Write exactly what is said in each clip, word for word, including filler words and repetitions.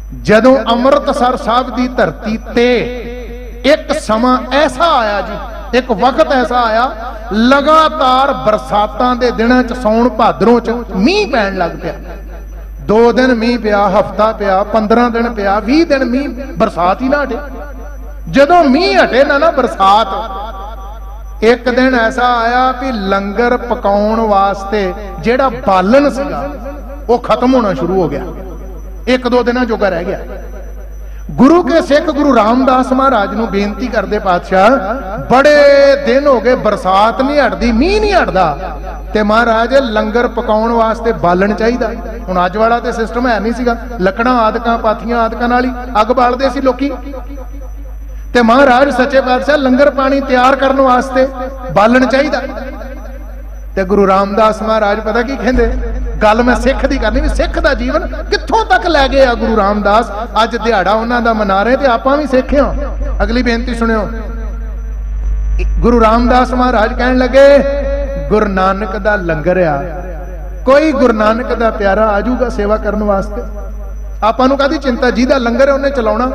जदों अमृतसर साहब की धरती ते एक समा ऐसा आया जी, एक वक्त ऐसा आया, लगातार बरसातां दे दिनां च सौण भादरों च मींह पैण लग पिया। दो दिन मींह पिया, हफ्ता पिया, पंद्रह दिन पिया, भी दिन मींह, बरसात ही ना हटे। जदों मींह हटे ना ना बरसात, एक दिन ऐसा आया भी लंगर पकाउण वास्ते जेड़ा बालन सीगा वो खत्म होना शुरू हो गया। एक दो दिन जोगा रह गया। गुरु के सिख गुरु रामदास महाराज नूं बेनती करदे, पातशाह बड़े दिन हो गए बरसात नहीं हटदी, मींह नहीं हटदा, ते महाराज लंगर पकाउण वास्ते बालन चाहिदा। हुण अज वाला ते सिस्टम है नहीं सीगा, लकड़ां आदकां पाथियां आदकां नाल ही अग बालदे सी लोकी। ते महाराज सच्चे पातशाह लंगर पानी तैयार करने वास्ते बालन चाहिदा। ते गुरु रामदास महाराज पता की कहंदे, गल मैं सिख दी करनी भी सिख दा जीवन कित्थों तक लै गए आ गुरु रामदास। अज दिहाड़ा उन्हां दा मना रहे ते आपां भी सिख हां। अगली बेनती सुनियो। गुरु रामदास महाराज कहन लगे, गुरु नानक दा लंगर आ, कोई गुरु नानक दा प्यारा आजूगा सेवा करने वास्ते, आपां नूं काहदी चिंता, जिहदा लंगर है उन्हें चलाउणा।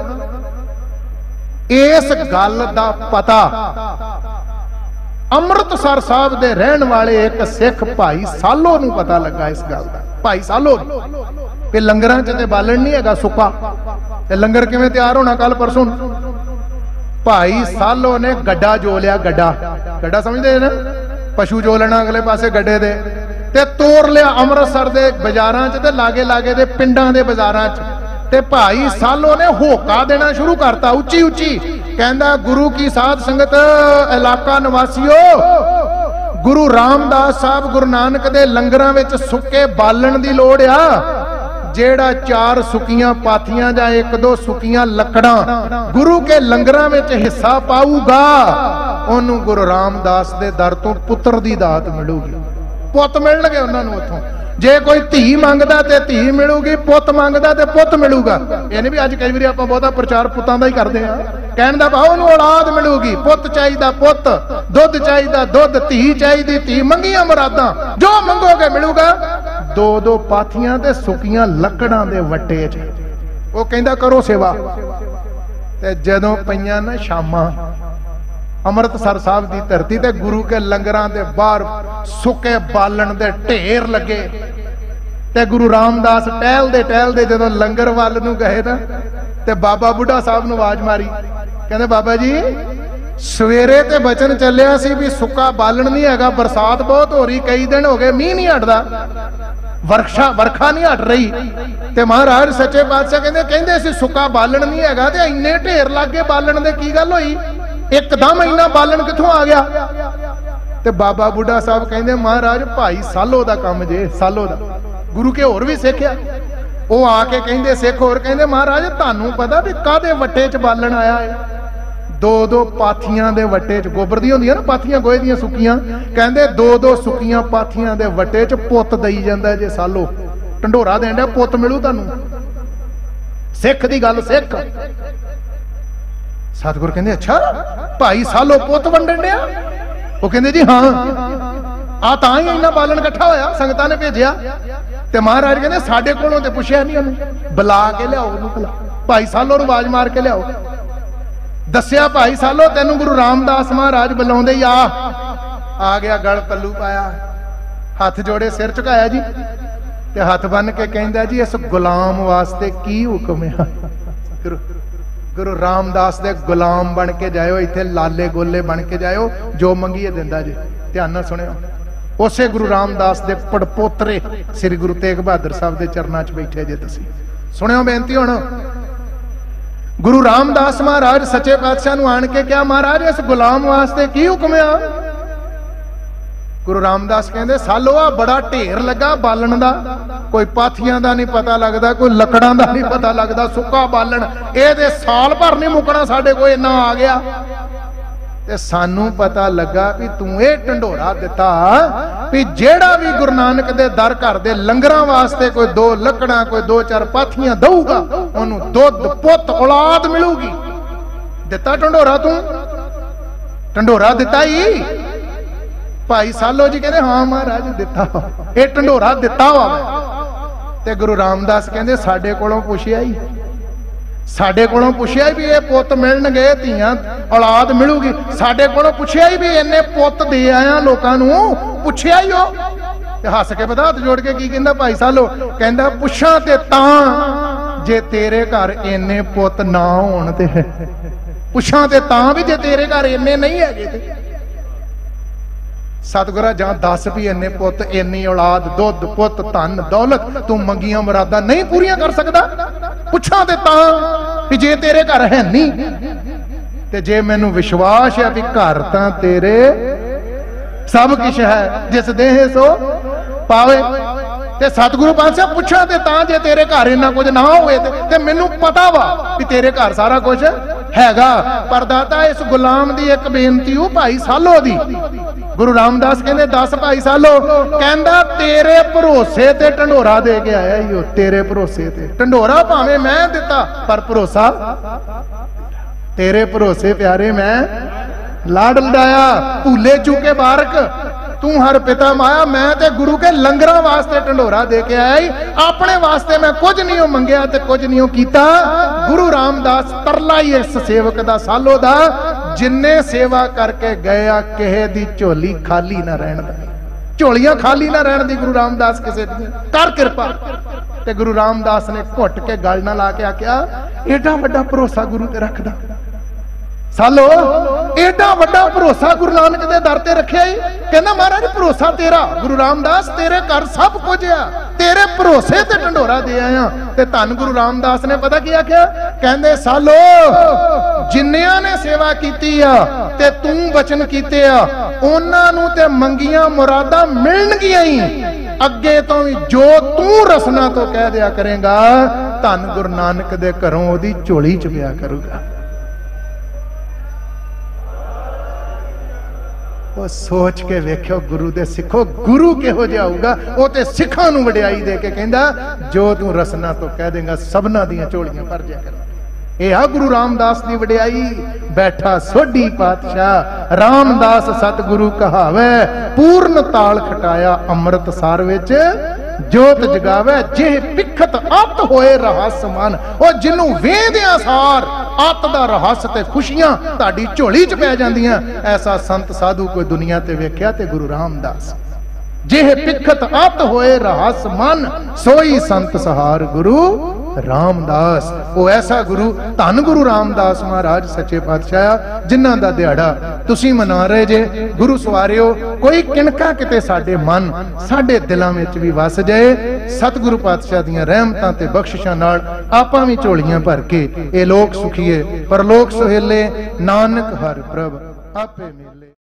इस गल दा पता अमृतसर साहब दे रहन वाले एक सिख भाई सालो नूं पता लगा। इस गल दा भाई सालो कि लंगरां च ते बालन नहीं हैगा, सुक्का, ते लंगर किवें तैयार होना कल परसों। भाई सालो ने गड्ढा जो लिया, गड्ढा गड्ढा समझदे ना, पशु जोलना अगले पासे गड्ढे दे, ते तोड़ लिया अमृतसर दे बाजारां च ते लागे लागे दे पिंडां दे बाजारां च। ते भाई सालो ने होका देना शुरू करता उच्ची उच्ची, कहंदा गुरु की साध संगत इलाका निवासियो, गुरु रामदास साहब गुरु नानक दे लंगरां विच सुक्के बालन दी लोड़ आ। जेड़ा चार सुकियां पाथियां जां एक दो सुकियां लकड़ां गुरु के लंगरां विच हिस्सा पाऊगा, ओनू गुरु रामदास दे दर तो पुत्र दी दात मिलूगी, पुत मिलणगे उन्हां नूं उत्थों। जे कोई धी मंगदा ते धी मिलूगी, पुत मंगदा ते पुत मिलूगा। यानी भी अज कई बार आपां बहुता प्रचार पुत्तां दा ही करदे हां, कहण दा भाव नूं औलाद मिलूगी, पुत चाहीदा पुत, दुध चाहीदा दुध, धी चाहीदी धी, मंगियां मुरादां जो मंगोगे मिलूगा। दो दो पाथियां ते सुकियां लकड़ां दे वट्टे च वो कहंदा करो सेवा। ते जदों पईयां ना शामां अमृतसर साहब की धरती ते गुरु के लंगरां दे बाहर सुके बालन दे ढेर लगे, ते गुरु रामदास टहलदे टहलदे जदों लंगर वाल नूं गए ना, ते बाबा बुढ़ा साहब नूं आवाज मारी, कहंदे बाबा जी सवेरे ते बचन चलिया सी भी सुक्का बालन नहीं हैगा, बरसात बहुत हो रही, कई दिन हो गए मींह नहीं हटदा, वर्षा वर्खा नहीं हट रही। ते महाराज सच्चे पातशाह कहंदे कहंदे सी सुक्का बालन नहीं हैगा, ते इन्ने ढेर लग गए बालन दे, की गल होई, एकदम इन्ना बालन किथों आ गया। ते बाबा बुढ़ा साहब कहंदे महाराज भाई सालो दा काम जे, सालो दा गुरु के होर भी सिखिया। वो आके कहंदे सिख होर कहंदे महाराज तुहानू पता भी कादे वट्टे च बालन आया है। दो दो पाथियां दे वट्टे च, गोबर दी होंदियां ना पाथियां गोहे दियां सुक्कियां, कहंदे दो दो सुक्कियां पाथियां दे वट्टे च पुत दई जांदा जे सालो, ढंडोरा देण डਿਆ पुत मिलू तुहानू। सिख दी गल सिख। सतगुरु कहंदे अच्छा भाई सालो पुत वंडण ਡਿਆ, वो कहंदे जी हाँ आ तां ही इन्ना बालन इकट्ठा होया, संगतां ने भेजिया। ते महाराज कहंदे साडे कोलों ते पुछिया नहीं, उन्हें बुला के लियाओ, भला भाई सालो नूं आवाज मार के लियाओ। दस्सिया भाई सालो तेनू गुरु रामदास महाराज बुलाउंदे ही आ। आ गया, गल पल्लू पाया, हाथ जोड़े, सिर झुकाया जी, ते हाथ बन के कहंदा जी इस गुलाम वास्ते की हुक्म है। गुरु गुरु रामदास दे गुलाम बन के जाओ, इत्थे लाले गोले बन के जाओ, जो मंगीए दिंदा जी। ध्यान नाल सुनियो, उसे गुरु रामदास दे पड़पोतरे श्री गुरु तेग बहादुर साहब दे चरनां च बैठे जे तुसीं। सुनियो बेनती हुण, गुरु रामदास महाराज सच्चे पातशाह नूं आण के क्या महाराज इस गुलाम वास्ते की हुक्म आ। गुरु रामदास कहंदे सालो आ बड़ा ढेर लगा बालन दा, कोई पाथियां दा नहीं पता लगदा, कोई लकड़ां दा नहीं पता लगदा, सुक्का बालन ए दे साल भर नहीं मुकना, साडे कोल इन्ना आ गया। ते सानू पता लगा भी तू ये ढंडोरा दिता भी जेड़ा भी गुरु नानक दे दर घर दे लंगरां वास्ते कोई दो लकड़ां कोई दो चार पाथियां दऊगा, ओनू दुध पुत औलाद मिलूगी। दिता ढंडोरा, तू ढंडोरा दिता ही। भाई सालो जी कहते हाँ महाराज दिता, ये ढंडोरा दिता वा। ते गुरु रामदास कहते साडे कोलों पुछिया ही, साडे कोलों पुछया भी ये पुत मिलणगे, धीआं औलाद मिलूगी। साडे कोलों पुछया भी इन्ने पुत दे आया लोकां नूं, पुछया ही हो ते हस के पता हत्थ जोड़ के की कहंदा भाई सालो, कहंदा पुछां ते तां जे तेरे घर इन्ने पुत ना होण ते पुछां ते तां भी जे तेरे घर इन्ने नहीं हैगे ते सतगुरा जां दस भी इन्ने पुत इन्नी औलाद दुध पुत धन दौलत तू मंगियां मुरादा नहीं पूरियां कर सकदा। पुछां ते तां भी जे तेरे घर है नहीं ते जे मैनू विश्वास है भी घर तां तेरे सब कुछ है, जिस देह सो पावे। ते सतगुरु पातशाह पुछां ते तां जे तेरे घर इन्ना कुछ ना होए ते मैनू पता वा भी तेरे घर सारा कुछ हैगा। पर दाता इस गुलाम दी एक बेनती हो भाई सालो दी। गुरु रामदास कहंदे दस भाई सालो, कहंदा तेरे भरोसे ते ढंडोरा दे के आया ही हो, तेरे भरोसे ते ढंडोरा भावें मैं दिता पर भरोसा तेरे भरोसे प्यारे मैं लाड लडाया। भूले चूके बारक तू हर पिता माया, मैं ते गुरु के लंगरां वास्ते ढंडोरा दे के आया ही, अपने वास्ते मैं कुछ नहीं हो मंगया ते कुछ नहीं हो कीता। गुरु रामदास तरला ही इस सेवक दा सालो दा, जिन्ने सेवा करके गया किहे दी झोली खाली ना रहन दा, झोलियां खाली ना रहन दी गुरु रामदास किसे दी कर कृपा। ते गुरु रामदास ने घुट के गल ना ला के आख्या, एडा वड्डा भरोसा गुरु ते रखदा सालो, एडा वड्डा भरोसा गुरु नानक दे दर ते रखिया ही। कहना महाराज भरोसा तेरा गुरु रामदास, तेरे घर सब कुछ आ, तेरे भरोसे ते ढंडोरा दे आया। ते धन गुरु रामदास ने पता की आख्या, कहंदे सालो जिन्नियां ने सेवा कीती आ ते तू वचन कीते आ, उन्हां नूं ते मंगियां मुरादां मिलणगियां ही। अगे तो भी जो तू रसना तो कह दिया करेगा, धन गुरु नानक दे घरों ओदी झोली च पिया करूगा। वो सोच के वेख्यो गुरु दे सिखो, गुरु किहो जिहा होऊगा, वो ते सिखां नूं वडियाई दे के कहंदा जो तू रसना तो कह देगा सबना दियां झोलियां भर जा कर। यह आ गुरु रामदास दी वडियाई। बैठा सोढ़ी पातशाह रामदास सतगुरु कहावे, पूर्ण ताल खटाया अमृत सार विच जोत जगावे, जे पिखत अत होए रहस मन। ओ जिन्नू वेंदियां सार अत दा रहस ते खुशियां ताड़ी झोली च पै जांदियां, ऐसा संत साधु कोई दुनिया ते वेख्या ते गुरु रामदास। जे पिखत अत होए रहस मन, सोई संत सहार गुरु रामदास। वो ऐसा गुरु धन गुरु रामदास महाराज सच्चे पातशाह, जिन्हां दा दिहाड़ा तुसीं मना रहे जे। गुरु सवारियो, कोई किणका किते साडे मन साडे दिलां विच भी वस जाए। सतगुरु पातशाह दीयां रहमतां ते बख्शिशां नाल आपां भी झोलियां भर के ए लोक सुखीए परलोक सुहेले, नानक हर प्रभ आपे मिले।